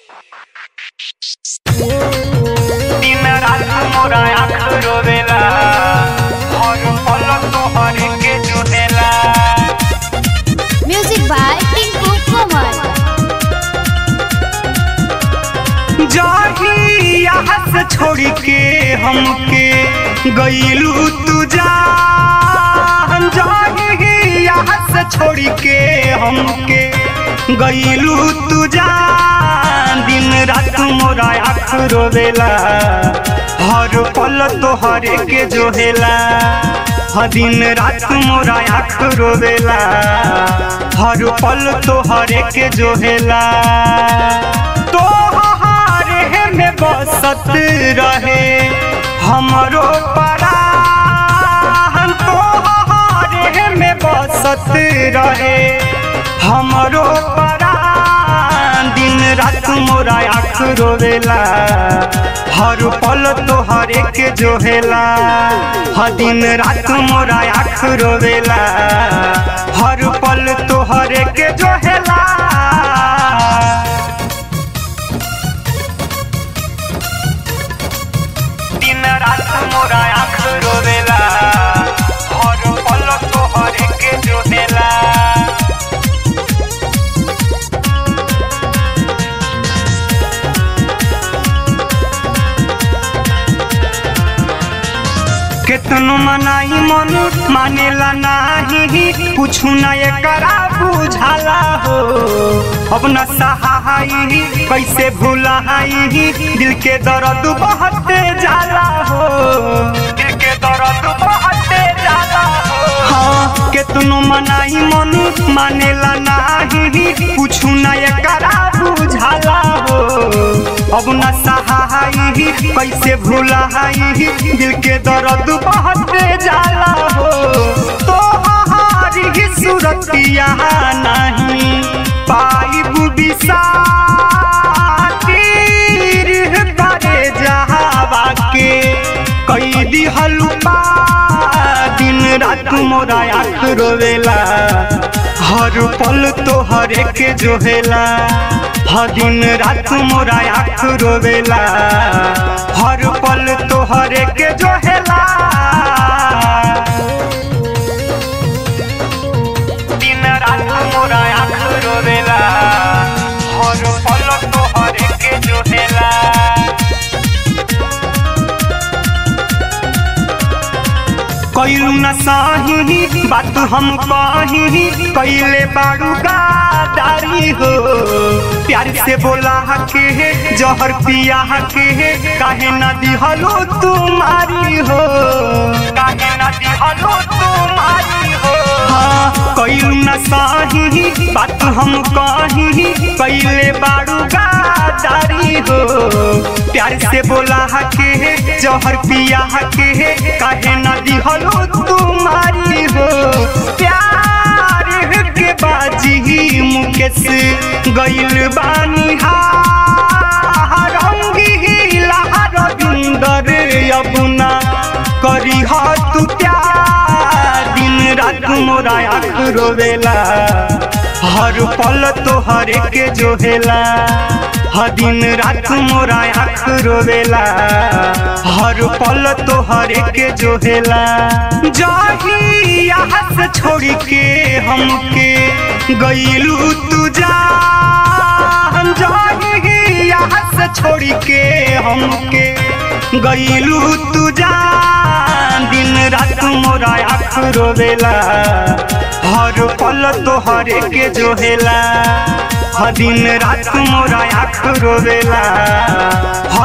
दिन रात मोरा आँख रोवेला और पल तोहर के जुनेला। Music by Tinku Kumar. जाही यहाँ से छोड़ के हमके गईलू तू जान, जाही यहाँ से छोड़ के हमके गईलू तू जान। दिन रात मोरा आँख रोवेला हर पल तोहर के जोहेला। दिन रात मोरा आँख रोवेला हर पल तोहर के जोहेला। तोहरे में बसत रहे हमरो परान, तोहरे में बसत रहे हमरो परान। दिन रात मोरा आँख रोवेला हर पल तोहरे के जोहेला। दिन रात मोरा आँख रोवेला हर पल तोहरे के जोहेला। दिन रात मोरा आँख रोवेला हर पल तोहरे के जोहेला। केतनो मनाई मन मानेला नाही, कुछ ना एकरा बुझाला हो। अब न सहाई कैसे भुलाई, दिल के दर्द बहते जाला हो, दिल के दर्द बहते जाला हो। हाँ केतनो मनाई मन मानेला नाही, कुछ ना एकरा बुझाला हो। अब न सहाई कैसे भुलाई, दिल के दर्द बहते जाला हो। तोहारी सूरतिया नहीं पाई बुबिसा तीर करे जहावा के कैदी हलुपा। दिन रात मोरा आँख रोवेला हर पल तोहरे के जोहेला। दिन रात मोरा आँख रोवेला हर पल तोहरे के जोहेला। दिन रात मोरा आँख रोवेला हर पल तोहरे के जोहेला। कैलू न सही बात हम कही, कैले बारू गादारी हो। प्यार से बोला के जहर पिया के काहे न दिहलो तुम्हारी हो, काहे न दिहलो तुम्हारी हो। हाँ कैलू न सही बात हम कही, कैले बारू गादारी हो। प्यार से बोला के जहर पिया के काहे न दिहलो तुम्हारी हो। प्यार के बाजी मुकेश गइल बानी रंगीला रविंदर अबुना करी हा तू प्यार। दिन रात मोरा आँख रोवेला हर पल तोहरे के जोहेला। दिन रात मोरा आँख रोवेला हर पल तोहरे के जोहेला। जाही यहाँ से छोड़ के हमके गईलू तू जान, जाही यहाँ से छोड़ के हमके गईलू तू जान। दिन रात मोरा आँख रोवेला हर पल तोहरे के जोहेला। दिन रात मोरा आँख रोवेला